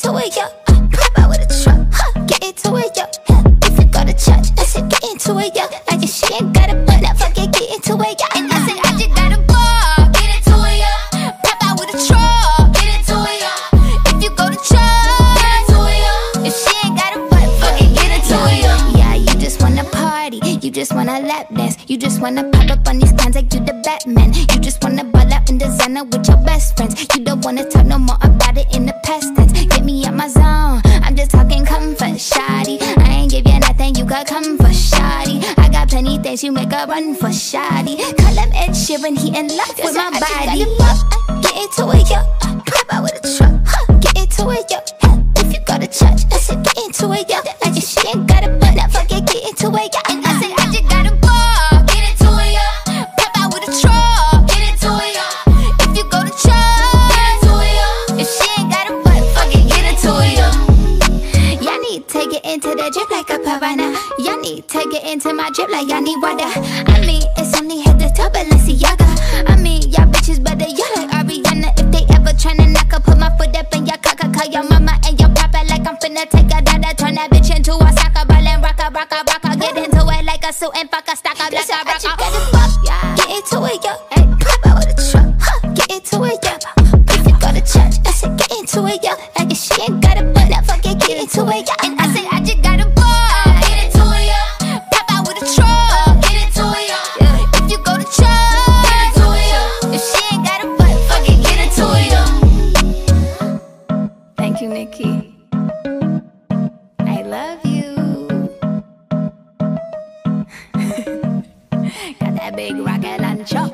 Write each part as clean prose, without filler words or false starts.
into it, yeah. Pop out with a truck, get into it, yeah. If you go to church, I said get into it, yeah. I just she ain't got a butt, I forget get into it, yeah. And I said I just got a ball, get into it, yeah. Pop out with a truck, get into it, yeah. If you go to church, get into it, yeah. If she ain't got a butt, forget get into it, yeah. Yeah, you just wanna party, you just wanna lap dance, you just wanna pop up on these cans like you the Batman. You just wanna ball out in designer with your best friends. You don't wanna talk no more about it in the past tense. Get me out my zone, I'm just talking comfort, shawty. I ain't give you nothing, you got comfort, shawty. I got plenty things you make a run for, shawty. Call him Ed Sheeran, he in love with my body. Get into it, yeah. Pop out with a truck, get into it, yeah. If you go to church, I said get into it, yeah. I just she ain't got a butt, I forget get into it, yeah. And I said I just got a ball, get into it, yeah. Pop out with a truck, get into it, yeah. If you go to church, get into it, yeah. If she ain't got a butt, forget get into it, yeah. Y'all need to get into the drip like a piranha. Y'all need to get into my drip like y'all need water. I mean, it's only head to toe, Balenciaga. I mean, y'all bitches better, y'all like Ariana. If they ever tryna knock up, put my foot up in your cock, call your mama and your papa like I'm finna take a dada. Turn that bitch into a soccer ball and rock a. Get into it like a suit and fuck a stock up like a rocker. Get into it, yeah. Hey, pop out with a truck, get into it, yeah. If you go to church, I said get into it, yeah. Like if she ain't got a butt, I forget get into it, yeah. And I said I just got a ball, get into it, yeah. Pop out with a truck, get into it, yeah. If you go to church, get into it, yeah. If she ain't got a butt, forget get into it, yeah. Thank you, Nikki. I love you. Got that big rocket launcher.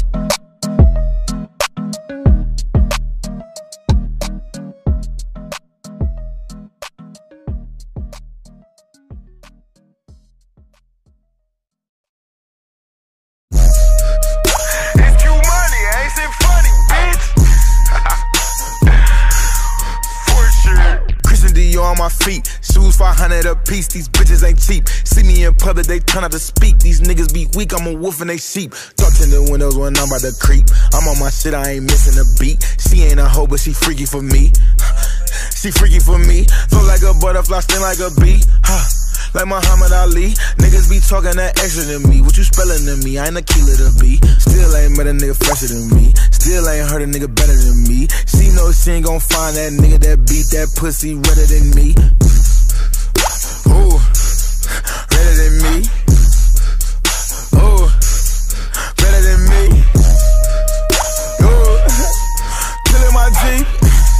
On my feet, shoes 500 a piece. These bitches ain't cheap. See me in public, they turn out to speak. These niggas be weak, I'm a wolf and they sheep. Dark in the windows when I'm about to creep. I'm on my shit, I ain't missing a beat. She ain't a hoe, but she freaky for me. She freaky for me. Flow like a butterfly, sting like a bee. Like Muhammad Ali. Niggas be talking that extra than me. What you spelling to me? I ain't a killer to be. Still ain't met a nigga fresher than me. Still ain't heard a nigga better than me. She know she ain't gon' find that nigga that beat that pussy redder than me. Ooh, redder than me. Ooh, better than me. Ooh, killing my Jeep.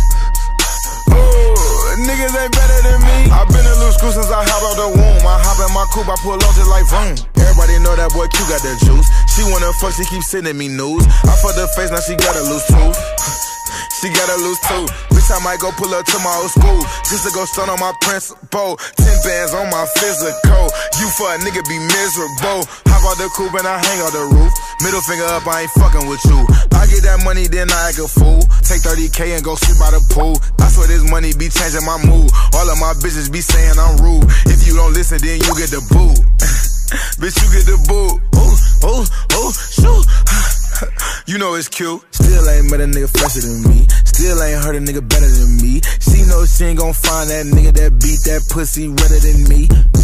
Ooh, niggas ain't better than me. I've been a loose screw since I hop out the womb. I hop in my coupe, I pull off just like vroom. Everybody know that boy Q got that juice. She wanna fuck, she keep sending me news. I fucked her face, now she got a loose tooth. She got a loose tooth. Bitch, I might go pull up to my old school just to go stun on my principal. 10 bands on my physical. You for a nigga be miserable. Hop out the coupe and I hang out the roof. Middle finger up, I ain't fucking with you. I get that money, then I act a fool. Take 30K and go sleep by the pool. I swear this money be changing my mood. All of my bitches be saying I'm rude. If you don't listen, then you get the boot. Bitch, you get the boot. Ooh, ooh, ooh, shoot. You know it's cute. Still ain't met a nigga fresher than me. Still ain't heard a nigga better than me. She know she ain't gon' find that nigga that beat that pussy redder than me.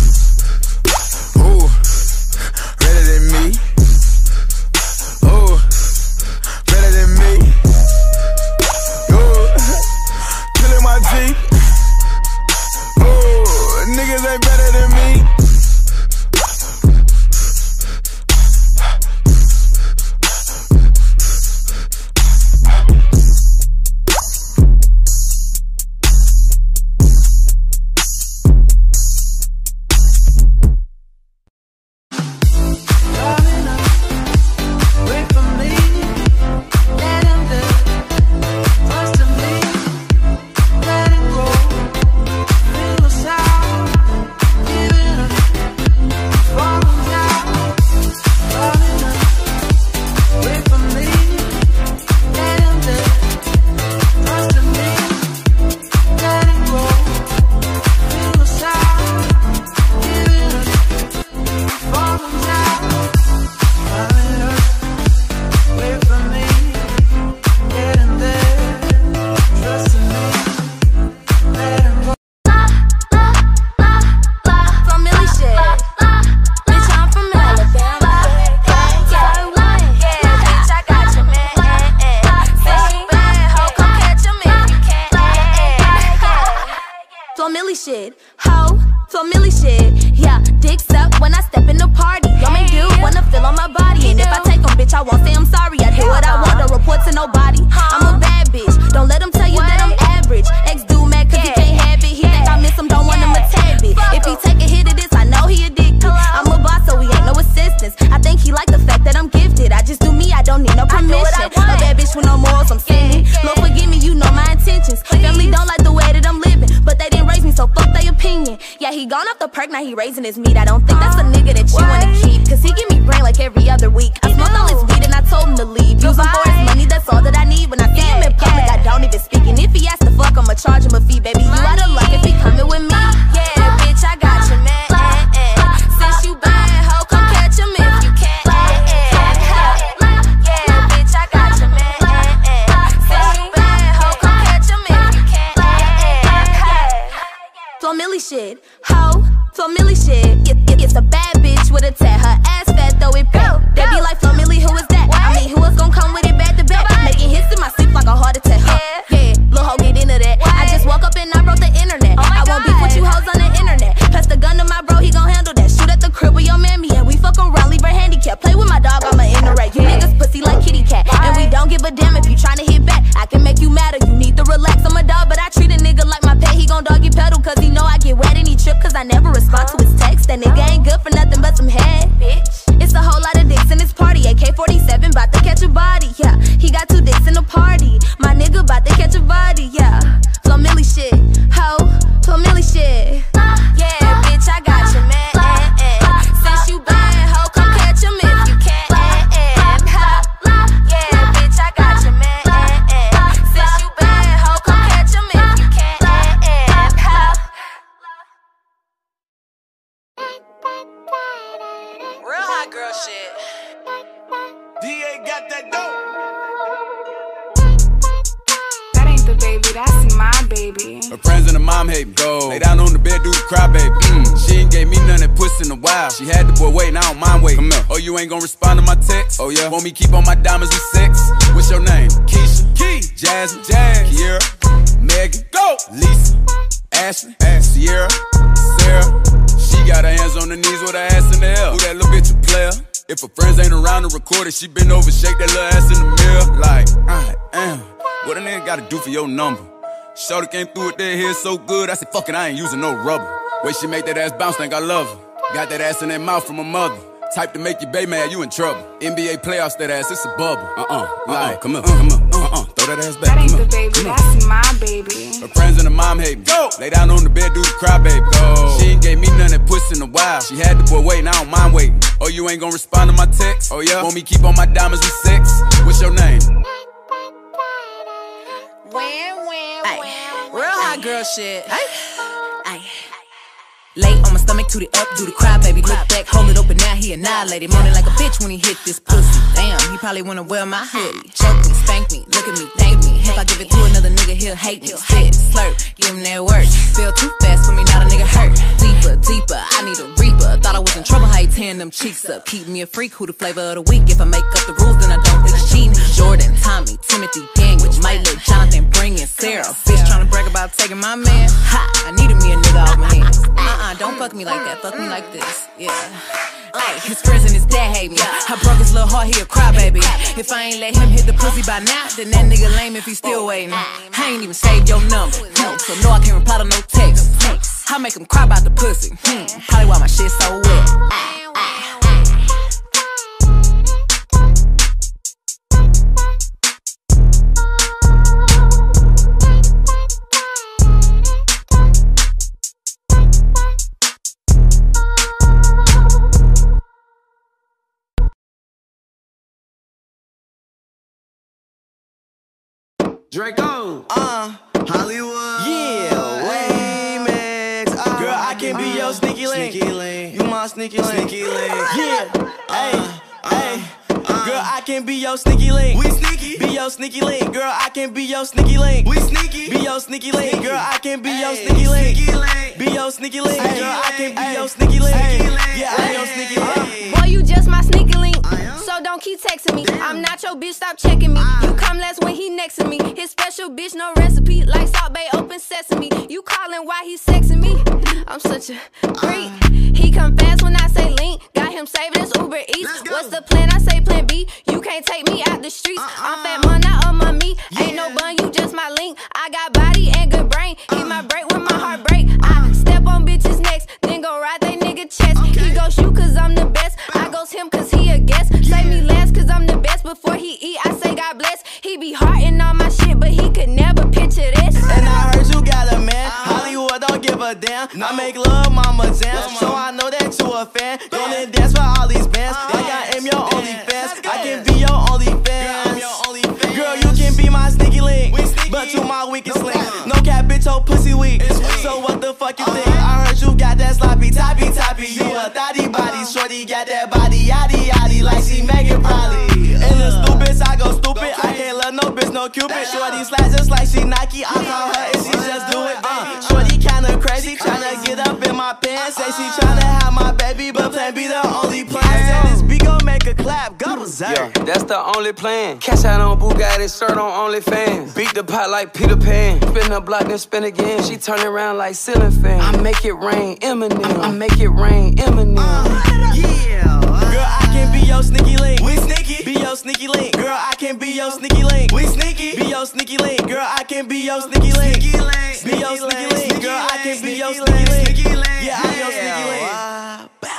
Ooh, redder than me. Ooh, better than me. Ooh, killing my Jeep. Ooh, niggas ain't better than me. Flo Milli shit. Yeah, dicks up when I step in the party. Y'all make do wanna feel on my body. And if I take them, bitch, I won't say I'm sorry. I do what I want, don't report to nobody. I'm a bad bitch, don't let them tell you that I'm average. Ex-dude mad cause he can't have it. He think I miss him, don't want him a tad bit. If he take a hit of this, I know he addicted. I'm a boss, so he ain't no assistance. I think he like the fact that I'm gifted. I just do me, I don't need no permission. A bad bitch with no morals, I'm sinning. Lord forgive me, you know my intentions. Family don't like the way that I'm living, but they didn't raise me, so fuck their opinion. Yeah, he gone off the perk, now he raising his meat. I don't think that's a nigga that you wanna keep, cause he give me brain like every other week. I smoked all his weed and I told him to leave. Use him for his money, that's all that I need. When I see him in public, I don't even speak. And if he asks to fuck, I'ma charge him a fee. Baby, you out of luck if he coming with me. Yeah, bitch, I got you, man. Since you bad, ho, come catch him if you can. Yeah, bitch, I got you, man. Since you bad, ho, come catch him if you can. Flo Milli shit, ho, Flo Milli shit. It's a bad bitch with a tat, her ass fat, throw it back. They be like, Flo Milli, who is that? I mean, who else gon' come with it back to back? Making hits in my sleep like a heart attack, huh? Yeah, lil' ho, get into that. I just woke up and I broke the internet. I won't beef with you hoes on the internet. Pass the gun to my bro, he gon' handle that. Shoot at the crib with your mammy, and we fuck around, leave her handicapped. Play with my dog, I'ma interact. You niggas pussy like kitty cat, and we don't give a damn if you tryna hit back. I can make you mad or you need to relax. I'm a dog, but I treat a nigga like my pet. He gon' doggy pedal, cause he know I get wet and he trip, cause I never respond to his text. That nigga ain't good for nothing but some head, bitch. It's a whole lot of dicks in this party. AK-47 bout to catch a body, yeah. He got 2 dicks in the party. My nigga bout to catch a body, yeah. Flo Milli shit, ho, Flo Milli shit. Yeah, bitch, I got you, man. Since you bad, ho, come catch him if you can. Yeah, bitch, I got you, man. Since you bad, ho, come catch him if you can. Real hot girl shit. DA got that dope. That ain't the baby, that's my baby. Her friends and her mom hate me. Go. Lay down on the bed, do the cry, baby. She ain't gave me none that puss in a while. She had the boy waiting, I don't mind waiting. Come here. Oh, you ain't gon' respond to my text? Oh, yeah. Want me keep on my diamonds with sex? What's your name? Keisha, Key, Jasmine, Jazz, Kiera, Megan, Go, Lisa, Ashley, Sierra, Sarah. She got her hands on her knees with her ass in the air. Who that little bitch a player? If her friends ain't around to record it, she been over, shake that little ass in the mirror. Like, I am. What a nigga gotta do for your number? Shorty came through it, that hair so good. I said, fuck it, I ain't using no rubber. Way she make that ass bounce, think I love her. Got that ass in that mouth from her mother. Type to make your baby mad, you in trouble. NBA playoffs, that ass, it's a bubble. Like, come on, throw that ass back. That ain't the baby, that's my baby. Her friends and her mom hate me. Go. Lay down on the bed, do the cry, baby. Go. She ain't gave me none that puss in a while. She had the boy waiting, I don't mind waiting. Oh, you ain't gon' respond to my text? Oh, yeah? Want me keep on my diamonds with sex? What's your name? Real hot girl shit. Lay on my stomach, toot it up, do the cry, baby. Look back, hold it open, now he annihilated. Moaning like a bitch when he hit this pussy. Damn, he probably wanna wear my hoodie. Choke me, spank me, look at me, thank me. If I give it to another nigga, he'll hate me. Spit, slurp, give him that work. Feel too fast for me, not a nigga hurt. Deeper, deeper, I need a reaper. Thought I was in trouble, how you tearing them cheeks up. Keep me a freak, who the flavor of the week. If I make up the rules, then I don't think it's cheating. Jordan, Tommy, Timothy, Daniel, might let Jonathan bring in Sarah. Bitch tryna brag about taking my man. Ha, I needed me a nigga off my hands. Don't fuck me like that, fuck me like this, yeah. Ay, his friends and his dad hate me. I broke his little heart, he a crybaby. If I ain't let him hit the pussy by now, then that nigga lame if he still waiting. I ain't even saved your number, so no, I can't reply to no text. I make him cry about the pussy, probably why my shit so wet. Draco, Hollywood, yeah, Remix. Girl, I can be your sneaky link. You my sneaky link. Yeah, Girl, I can be your sneaky link. We sneaky. Be your sneaky link. Girl, I can be your sneaky link. We sneaky. Be your sneaky link. Girl, I can be your sneaky link. Be your sneaky link. Girl, I can be your sneaky link. Yeah, I'm your sneaky link. Boy, you just my sneaky link. So don't keep texting me. I'm not your bitch, stop checking me. You come last when he next to me. His special bitch, no recipe. Like Salt Bay, open sesame. You calling why he sexing me? I'm such a freak. He come fast when I say link. Got him saving his Uber Eats. What's the plan? I say plan B. You can't take me out the streets. I'm fat man, not on my meat. Ain't no bun, you just my link. I got body and good brain. Hit my break when my heart break. I step on bitches next, then go ride they nigga chest. He go shoot cause I'm the best. I goes him cause he a guest. Say me last cause I'm the best. Before he eat, I say God bless. He be hearting all my shit, but he could never picture this. And I heard you got a man. Hollywood don't give a damn. I make love, mama dance. So I know that you a fan. Gonna dance for all these bands. Like I am your only fans. I can be your only fans. Girl, you can be my sneaky link, but you my weakest link. No cap, bitch, your pussy weak. So what the fuck you think? I heard you got that sloppy toppy. You a thotty body. Shorty got that body yaddy like she Megan Polly. And the stupid, I go stupid. I can't love no bitch, no Cupid. Shorty slides just like she Nike. I call her and she just do it. Shorty kinda crazy, tryna get up in my pants. Say she tryna have my baby, but plan B the only plan. So this beat gon' make a clap, go berserk. Yeah, that's the only plan. Cash out on Bugatti, shirt on OnlyFans. Beat the pot like Peter Pan. Spin the block, then spin again. She turn around like ceiling fan. I make it rain, Eminem. I make it rain, Eminem. Girl, I can be your sneaky link. We sneaky. Be your sneaky link. Girl, I can be your sneaky link. We sneaky. Be your sneaky link. Girl, I can be your sneaky link. Be your sneaky link. Girl, I can be your sneaky link. Yeah, I'm your sneaky link. Bow.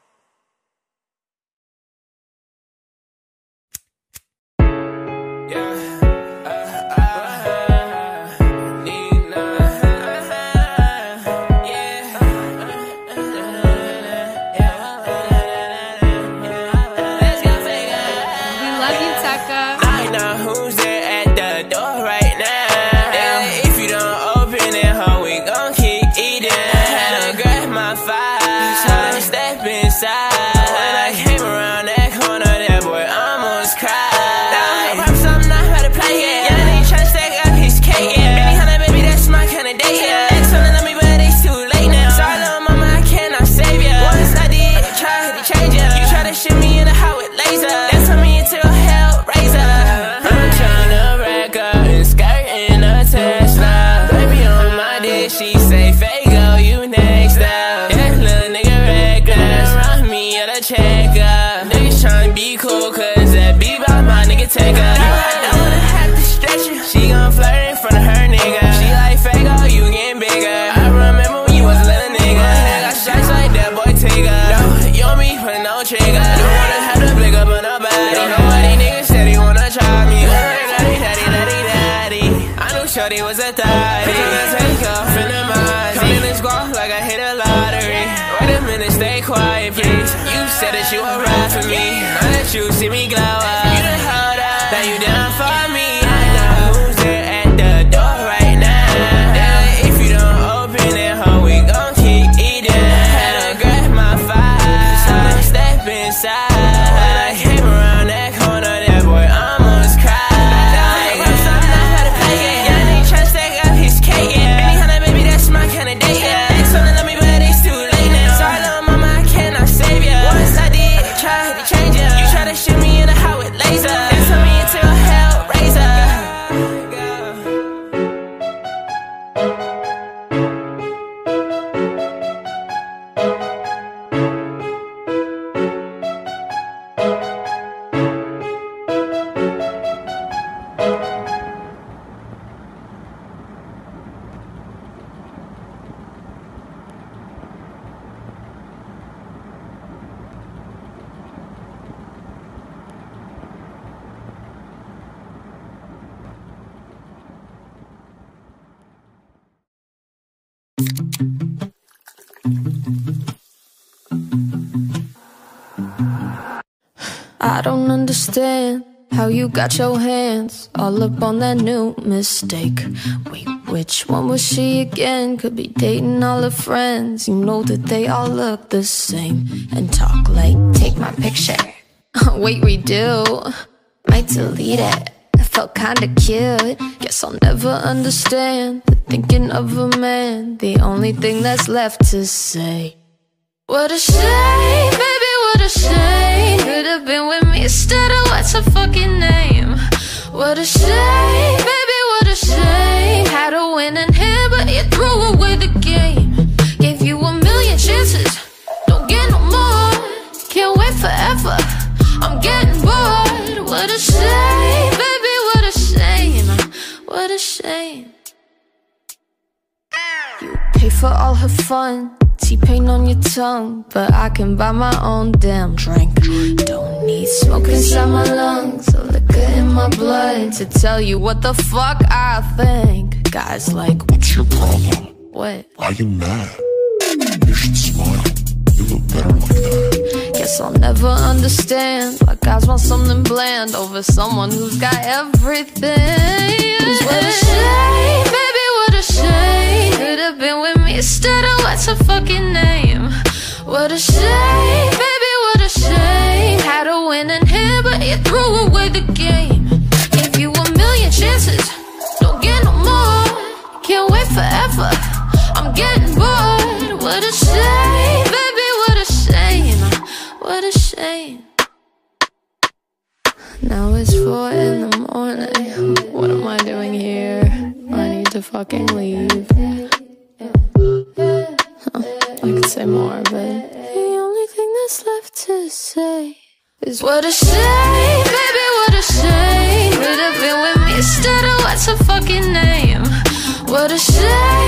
Take her. I would've had to stretch her. She gon' flirt in front of her nigga. She like fake, oh, you getting bigger. I remember when you was a little nigga. Got shots like that boy Tigger. No, you don't be putting no trigger. Don't wanna have to blick up on nobody. Don't know why these niggas said he wanna try me. Daddy. I knew shorty was a thotty. Gonna take off in the mind. Come in and squawk like I hit a lottery. Wait a minute, stay quiet, please. You said that you would ride for me. Now that you see me glow up, you done held up. Now you down for me. I know who's there at the door right now. Yeah, if you don't open it, ho, we gon' keep eating. Had to grab my fire, so I step inside. When I came around that corner, that boy almost cried. Like, I'm sorry, not how to play it. Young nigga tryna stack up his cake. Baby, honey, baby, that's my kind of date. Next one to love me, but it's too late now. Sorry, little mama, I cannot save ya. Once I did, try to change ya. You try to shoot me in the house with laser. I don't understand how you got your hands all up on that new mistake. Wait, which one was she again? Could be dating all her friends. You know that they all look the same and talk like, take my picture. Wait, redo. Might delete it. I felt kinda cute. Guess I'll never understand the thinking of a man. The only thing that's left to say. What a shame, baby, what a shame. Could have been with me instead of what's her fucking name. What a shame, baby, what a shame. Had a winning hand, but you threw away the game. Gave you a million chances, don't get no more. Can't wait forever, I'm getting bored. What a shame, baby, what a shame. What a shame. You pay for all her fun, T-pain on your tongue, but I can buy my own damn drink. Don't need smoke inside my lungs or liquor in my blood to tell you what the fuck I think. Guys like, what's your problem? What? Why are you mad? You should smile. You look better like that. Guess I'll never understand why guys want something bland over someone who's got everything. What a shame, baby, what a shame. Could have been with me instead of what's her fucking name. What a shame, baby, what a shame. Had a winning hand, but you threw away the game. Gave you a million chances, don't get no more. Can't wait forever, I'm getting bored. What a shame, baby, what a shame. What a shame. Now it's 4 in the morning. What am I doing here? I need to fucking leave. I could say more, but the only thing that's left to say is what a shame, baby, what a shame. Could have been with me instead of what's her fucking name. What a shame.